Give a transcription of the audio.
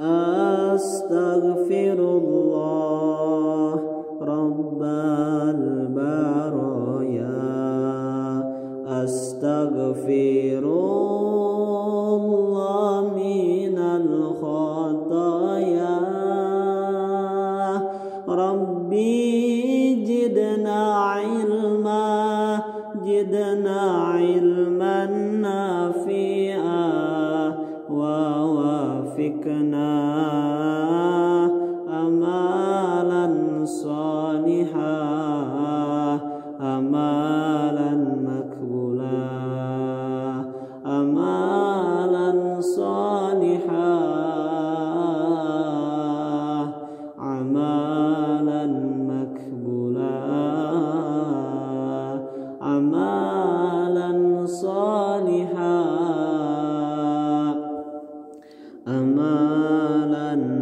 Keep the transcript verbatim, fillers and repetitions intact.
Astagfirullah Rabbal baraya, astagfirullah minal khataya, Rabbi jidna ilma, jidna ilman nafi'a, wa wafiqna amalan salihah, amalan makbulah, amalan salihah, amalan makbulah, amalan salihah, amalan